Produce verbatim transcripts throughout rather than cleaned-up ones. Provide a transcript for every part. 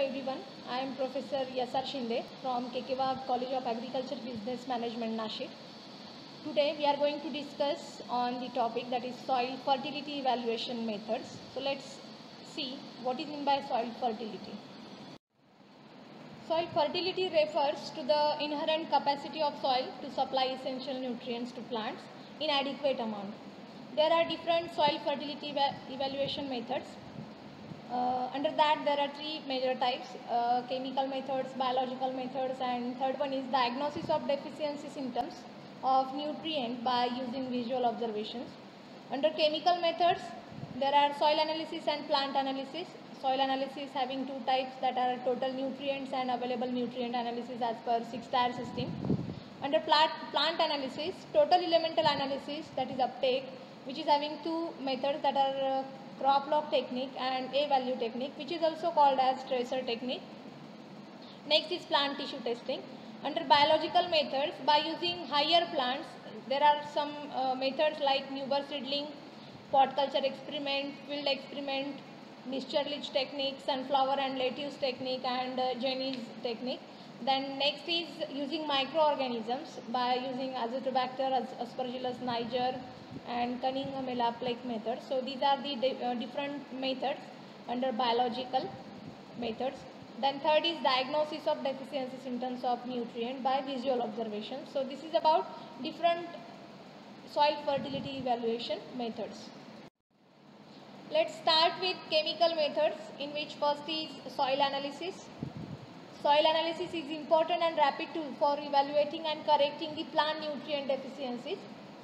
everyone. I am Professor Yasar Shinde from K K Wagh College of Agriculture Business Management, Nashik. Today we are going to discuss on the topic that is soil fertility evaluation methods. So let's see what is meant by soil fertility. Soil fertility refers to the inherent capacity of soil to supply essential nutrients to plants in adequate amount. There are different soil fertility eva evaluation methods. Uh, under that there are three major types, uh, chemical methods, biological methods, and third one is diagnosis of deficiency symptoms of nutrient by using visual observations. Under chemical methods there are soil analysis and plant analysis. Soil analysis having two types, that are total nutrients and available nutrient analysis as per six tier system. Under plant, plant analysis, total elemental analysis, that is uptake, which is having two methods, that are uh, crop log technique and A value technique, which is also called as tracer technique. Next is plant tissue testing. Under biological methods, by using higher plants, there are some uh, methods like Nuber seedling, pot culture experiment, field experiment, mixture leach technique, sunflower and lettuce technique, and uh, Jenny's technique. Then next is using microorganisms by using Azotobacter, Aspergillus niger, and Cunningham Elaplake method. So these are the di uh, different methods under biological methods. Then third is diagnosis of deficiency symptoms of nutrient by visual observation. So this is about different soil fertility evaluation methods. Let's start with chemical methods, in which first is soil analysis. Soil analysis is important and rapid tool for evaluating and correcting the plant nutrient deficiencies.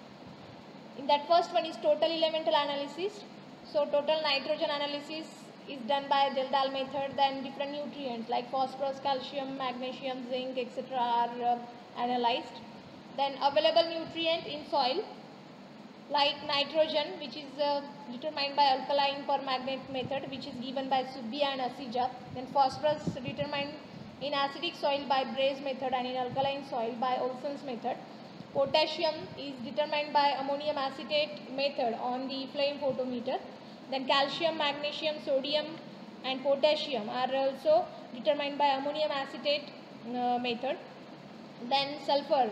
In that, first one is total elemental analysis. So total nitrogen analysis is done by Deldahl method. Then different nutrients like phosphorus, calcium, magnesium, zinc, et cetera are uh, analyzed. Then available nutrient in soil like nitrogen, which is uh, determined by alkaline permanganate method, which is given by Subbia and Asija. Then phosphorus determined in acidic soil by Bray's method, and in alkaline soil by Olson's method. Potassium is determined by ammonium acetate method on the flame photometer. Then calcium, magnesium, sodium and potassium are also determined by ammonium acetate uh, method. Then sulfur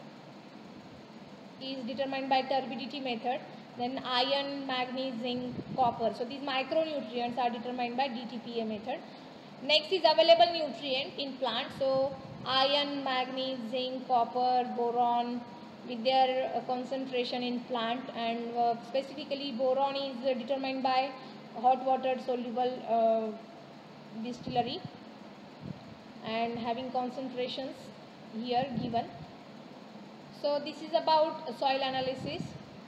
is determined by turbidity method. Then iron, manganese, zinc, copper. So these micronutrients are determined by D T P A method. Next is available nutrient in plant. So iron, manganese, zinc, copper, boron, with their uh, concentration in plant, and uh, specifically boron is uh, determined by hot water soluble uh, distillery and having concentrations here given. So this is about soil analysis.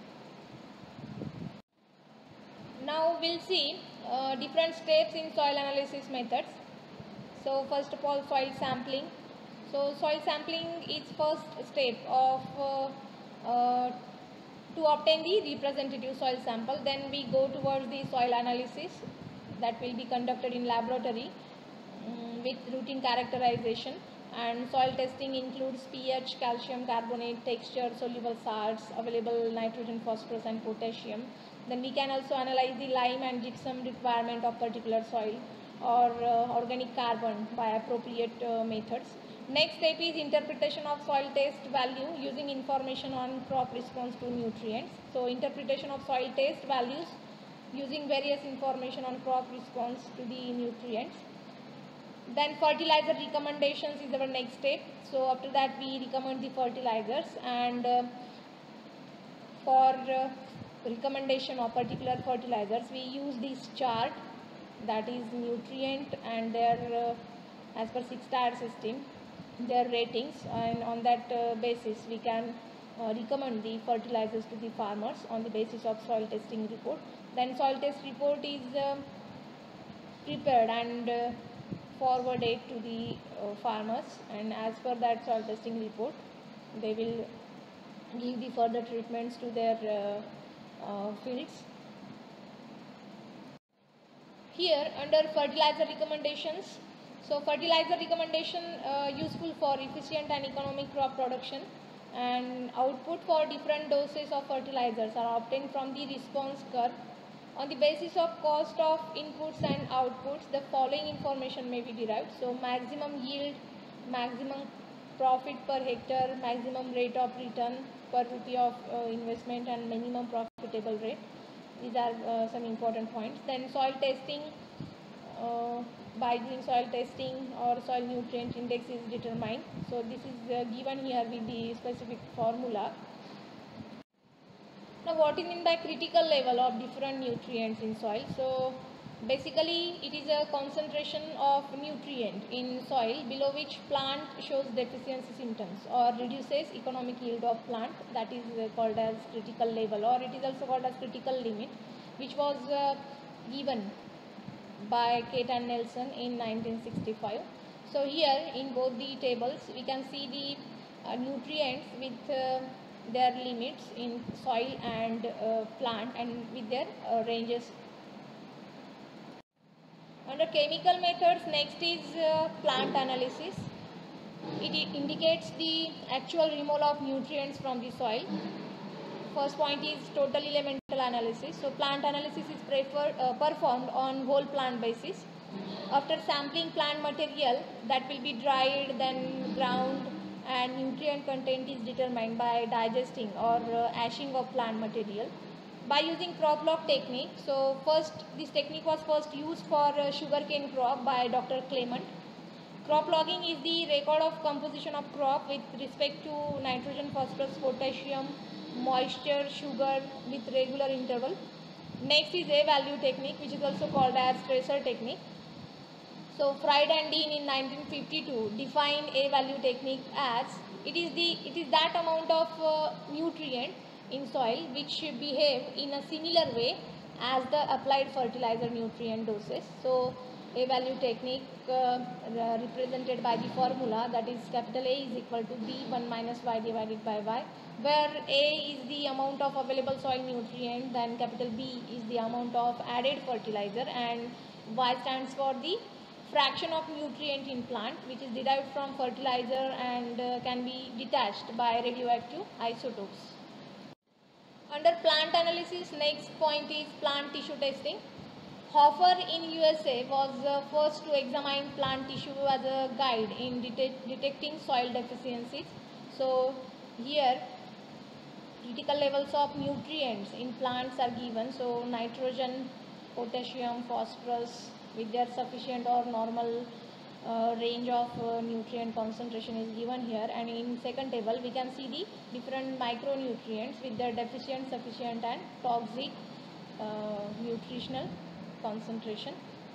Now we'll see uh, different steps in soil analysis methods. So first of all, soil sampling. So soil sampling is first step of uh, uh, to obtain the representative soil sample. Then we go towards the soil analysis that will be conducted in laboratory um, with routine characterization. And soil testing includes pH, calcium carbonate, texture, soluble salts, available nitrogen, phosphorus and potassium. Then we can also analyze the lime and gypsum requirement of particular soil, or uh, organic carbon by appropriate uh, methods. Next step is interpretation of soil test value using information on crop response to nutrients. So interpretation of soil test values using various information on crop response to the nutrients. Then fertilizer recommendations is our next step. So after that we recommend the fertilizers, and uh, for uh, recommendation of particular fertilizers we use this chart, that is nutrient and their uh, as per six tier system, their ratings, and on that uh, basis we can uh, recommend the fertilizers to the farmers on the basis of soil testing report. Then soil test report is uh, prepared and uh, forwarded to the uh, farmers, and as per that soil testing report they will give the further treatments to their uh, uh, fields. Here under fertilizer recommendations, so fertilizer recommendation uh, useful for efficient and economic crop production, and output for different doses of fertilizers are obtained from the response curve On the basis of cost of inputs and outputs, the following information may be derived. So maximum yield, maximum profit per hectare, maximum rate of return per rupee of uh, investment, and minimum profitable rate. These are uh, some important points. Then soil testing, uh, by doing soil testing or soil nutrient index is determined. So this is uh, given here with the specific formula. Now what is mean by critical level of different nutrients in soil? So basically it is a concentration of nutrient in soil below which plant shows deficiency symptoms or reduces economic yield of plant, that is called as critical level, or it is also called as critical limit, which was uh, given by Kate and Nelson in nineteen sixty-five. So here in both the tables we can see the uh, nutrients with uh, their limits in soil and uh, plant and with their uh, ranges. Under chemical methods, next is uh, plant analysis. It indicates the actual removal of nutrients from the soil. First point is total elemental analysis. So plant analysis is prefer, uh, performed on whole plant basis. After sampling plant material, that will be dried, then ground, and nutrient content is determined by digesting or uh, ashing of plant material by using crop log technique. So first, this technique was first used for uh, sugarcane crop by Doctor Clement. Crop logging is the record of composition of crop with respect to nitrogen, phosphorus, potassium, moisture, sugar with regular interval. Next is A-value technique, which is also called as tracer technique. So Fried and Dean in nineteen fifty-two defined A-value technique as it is the it is that amount of uh, nutrient in soil which behave in a similar way as the applied fertilizer nutrient doses. So A-value technique uh, represented by the formula, that is capital A is equal to B one minus Y divided by Y, where A is the amount of available soil nutrient, then capital B is the amount of added fertilizer, and Y stands for the fraction of nutrient in plant which is derived from fertilizer and uh, can be detached by radioactive isotopes. Under plant analysis, next point is plant tissue testing. Hofer in U S A was uh, first to examine plant tissue as a guide in detect detecting soil deficiencies. So here critical levels of nutrients in plants are given. So nitrogen, potassium, phosphorus with their sufficient or normal uh, range of uh, nutrient concentration is given here, and in second table we can see the different micronutrients with their deficient, sufficient and toxic uh, nutritional concentration.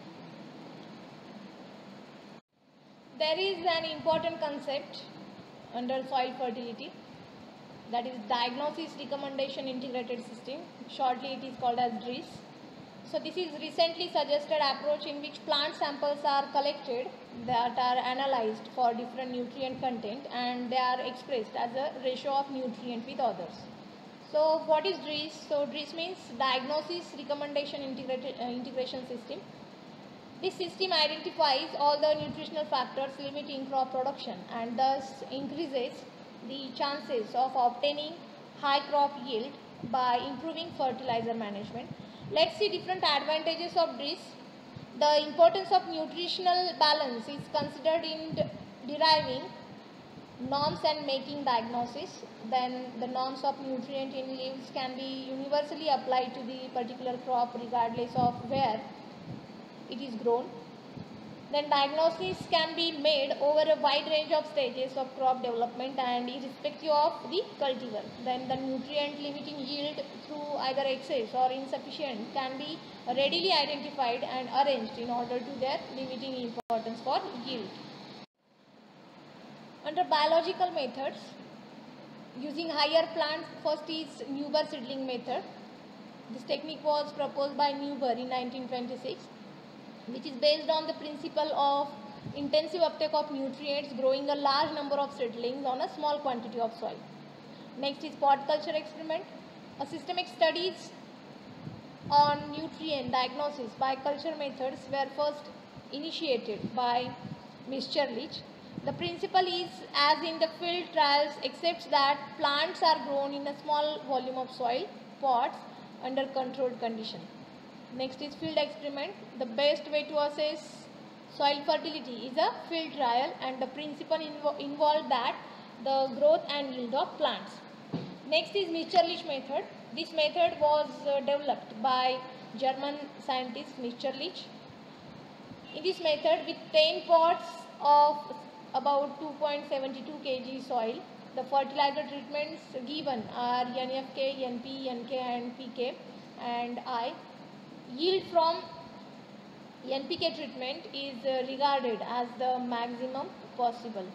There is an important concept under soil fertility, that is diagnosis recommendation integrated system, shortly it is called as D R I S. So this is recently suggested approach in which plant samples are collected that are analyzed for different nutrient content and they are expressed as a ratio of nutrient with others. So what is D R I S? So D R I S means diagnosis recommendation integrated uh, integration system. This system identifies all the nutritional factors limiting crop production and thus increases the chances of obtaining high crop yield by improving fertilizer management. Let's see different advantages of D R I S. The importance of nutritional balance is considered in deriving norms and making diagnosis. Then the norms of nutrient in leaves can be universally applied to the particular crop regardless of where it is grown. Then diagnosis can be made over a wide range of stages of crop development and irrespective of the cultivar. Then the nutrient limiting yield through either excess or insufficient can be readily identified and arranged in order to their limiting importance for yield. Under biological methods, using higher plants, first is Newber seedling method. This technique was proposed by Newber in nineteen twenty-six. Which is based on the principle of intensive uptake of nutrients growing a large number of seedlings on a small quantity of soil. Next is pot culture experiment. A systematic studies on nutrient diagnosis by culture methods were first initiated by Mister Leach. The principle is as in the field trials except that plants are grown in a small volume of soil, pots under controlled condition. Next is field experiment. The best way to assess soil fertility is a field trial, and the principle invo involved that the growth and yield of plants. Next is Mitscherlich method. This method was uh, developed by German scientist Mitscherlich. In this method, with ten pots of about two point seven two kilograms soil, the fertilizer treatments given are N F K, N P, N K and P K and I. Yield from N P K treatment is uh, regarded as the maximum possible.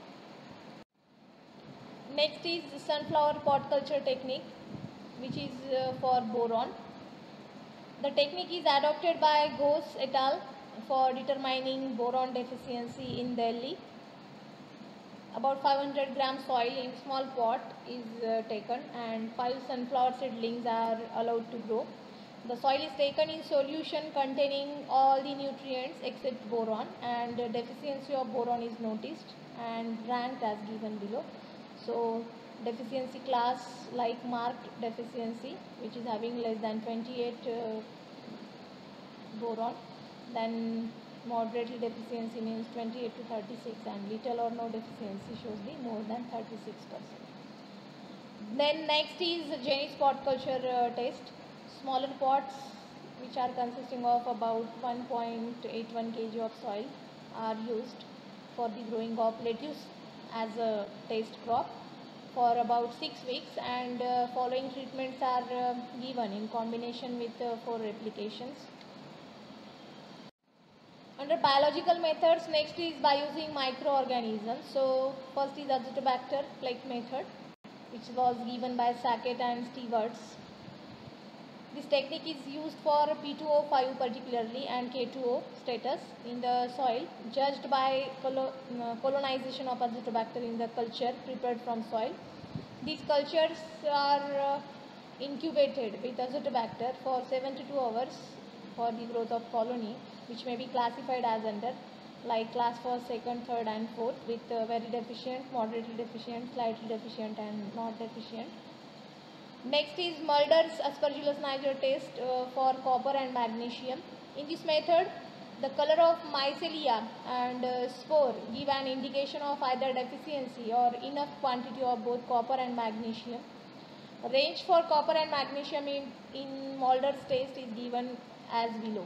Next is sunflower pot culture technique, which is uh, for boron. The technique is adopted by Ghosh et al. For determining boron deficiency in Delhi. About five hundred gram soil in small pot is uh, taken, and five sunflower seedlings are allowed to grow. The soil is taken in solution containing all the nutrients except boron, and the deficiency of boron is noticed and ranked as given below. So deficiency class like marked deficiency, which is having less than twenty-eight uh, boron. Then moderately deficiency means twenty-eight to thirty-six, and little or no deficiency shows the more than thirty-six percent. Then next is Jenny's pot culture uh, test. Smaller pots, which are consisting of about one point eight one kilograms of soil, are used for the growing of lettuce as a test crop for about six weeks, and uh, following treatments are uh, given in combination with uh, four replications. Under biological methods, next is by using microorganisms. So first is Azotobacter plaque method, which was given by Sackett and Stewarts. This technique is used for P two O five particularly and K two O status in the soil, judged by colonization of Azotobacter in the culture prepared from soil. These cultures are uh, incubated with Azotobacter for seventy-two hours for the growth of colony, which may be classified as under like class first, second, third and fourth, with uh, very deficient, moderately deficient, slightly deficient and not deficient. Next is Mulder's Aspergillus niger test uh, for copper and magnesium. In this method, the color of mycelia and uh, spore give an indication of either deficiency or enough quantity of both copper and magnesium. Range for copper and magnesium in, in Mulder's test is given as below.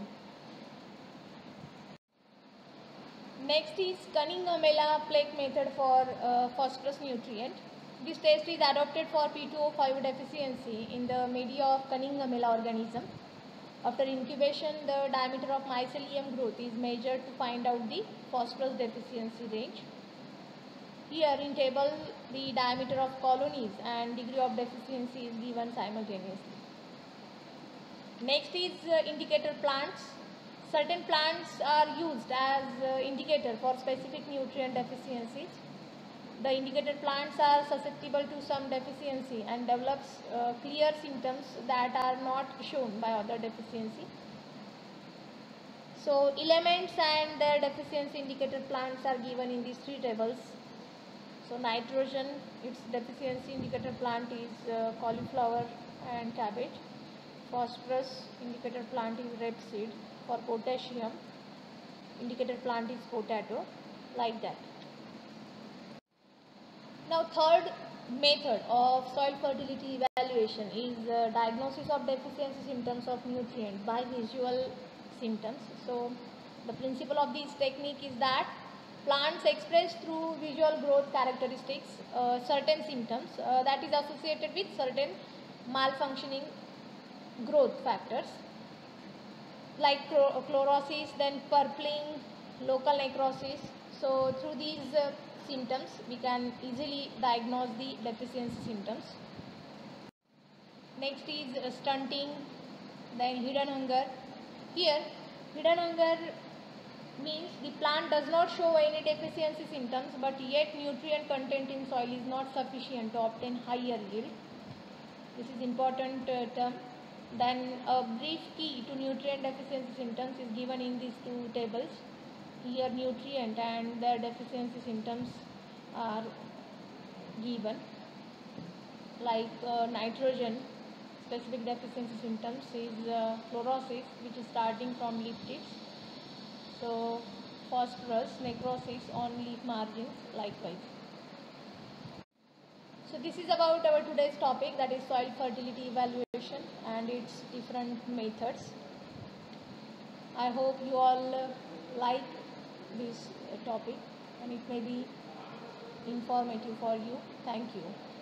Next is Cunningham-Ella plaque method for uh, phosphorus nutrient. This test is adopted for P two O five deficiency in the media of Cunningham-Ella organism. After incubation, the diameter of mycelium growth is measured to find out the phosphorus deficiency range. Here in table, the diameter of colonies and degree of deficiency is given simultaneously. Next is uh, indicator plants. Certain plants are used as uh, indicator for specific nutrient deficiencies. The indicator plants are susceptible to some deficiency and develops uh, clear symptoms that are not shown by other deficiency. So elements and their deficiency indicator plants are given in these three tables. So nitrogen, its deficiency indicator plant is uh, cauliflower and cabbage. Phosphorus indicator plant is rapeseed. For potassium, indicator plant is potato, like that. Now third method of soil fertility evaluation is uh, diagnosis of deficiency symptoms of nutrient by visual symptoms. So the principle of this technique is that plants express through visual growth characteristics uh, certain symptoms uh, that is associated with certain malfunctioning growth factors like chlorosis, then purpling, local necrosis. So through these uh, symptoms we can easily diagnose the deficiency symptoms. Next is uh, stunting, then hidden hunger. Here hidden hunger means the plant does not show any deficiency symptoms, but yet nutrient content in soil is not sufficient to obtain higher yield. This is important uh, term. Then a brief key to nutrient deficiency symptoms is given in these two tables. Here nutrient and their deficiency symptoms are given, like uh, nitrogen specific deficiency symptoms is uh, fluorosis, which is starting from leaf tips. So phosphorus, necrosis on leaf margins likewise. So this is about our today's topic, that is soil fertility evaluation and its different methods. I hope you all uh, like this uh, topic and it may be informative for you. Thank you.